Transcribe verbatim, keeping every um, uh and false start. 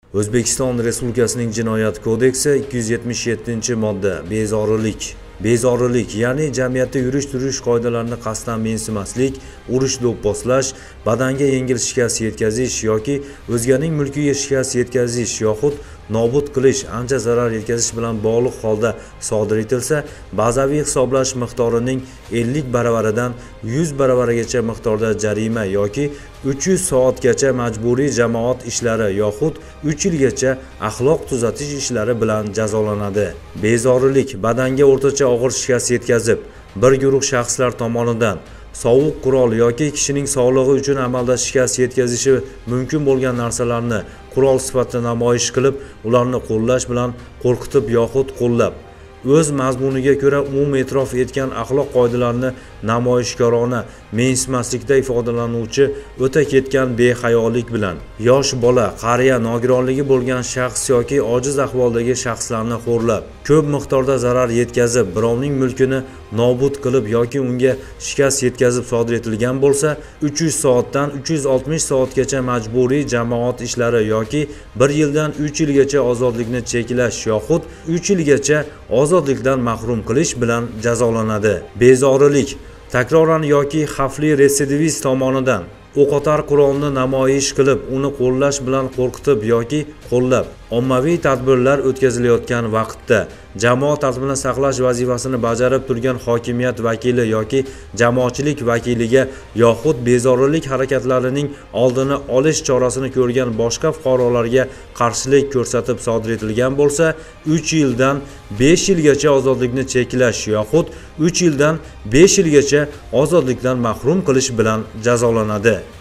O'zbekiston Respublikasining Jinoyat kodeksi ikki yuz yetmish yettinchi modda bezorilik. Bezorilik, ya'ni jamiyatda yurish-turish qoidalarini qasddan mensimaslik, urish do'pposlash, badanga yengil shikast yetkazish yoki o'zganing mulkiga shikast yetkazish yoxud nobud qilish, ancha zarar yetkazish bilan bog'liq holda sodir etilsa, bazaviy hisoblash miqdorining ellik baravaridan yuz baravarigacha miqdorda jarima yoki uch yuz soatgacha majburiy jamoat ishlari yoxud uch yilgacha axloq tuzatish ishlari bilan jazolanadi. Bezorilik, badanga o'rtacha og'ir shikast yetkazib, bir guruh shaxslar tomonidan sovuq qurol yoki kishining sog'lig'i uchun amalda shikast yetkazishi mumkin bo'lgan narsalarni qurol sifatida namoyish qilib, ularni qo'llash bilan qo'rqitib yoxud qo'llab, o'z mazmuniga ko'ra umumiy e'tirof etgan axloq qoidalarini namoyishkorona mensimaslikda ifodalanuvchi o'ta ketgan behayolik bilan yosh bola, qariya, nogironligi bo'lgan shaxs yoki ojiz ahvoldagi shaxslarni xo'rlab, ko'p miqdorda zarar yetkazib, birovning mulkini nobud qilib yoki unga shikast yetkazib sodir etilgan bo'lsa, uch yuz soatdan uch yuz oltmish soatgacha majburiy jamoat ishlari yoki bir yildan uch yilgacha ozodlikni cheklash yoxud uch yilgacha ozodlikdan mahrum qilish bilan jazolanadi. Bezorilik, takroran yoki xavfli retsidivist tomonidan o'qotar qurolni namoyish qilib, uni qo'llash bilan qo'rqitib yoki qo'llab, ommaviy tadbirlar o'tkazilayotgan vaqtda jamoat tartibini saqlash vazifasini bajarib turgan hokimiyat vakili yoki jamoatchilik vakiliga yoxud bezorilik harakatlarining oldini olish chorasini ko'rgan boshqa fuqarolarga qarshilik ko'rsatib sodir etilgan bo'lsa, uch yildan besh yilgacha ozodlikni cheklash yoxud uch yildan besh yilgacha ozodlikdan mahrum qilish bilan jazolanadi.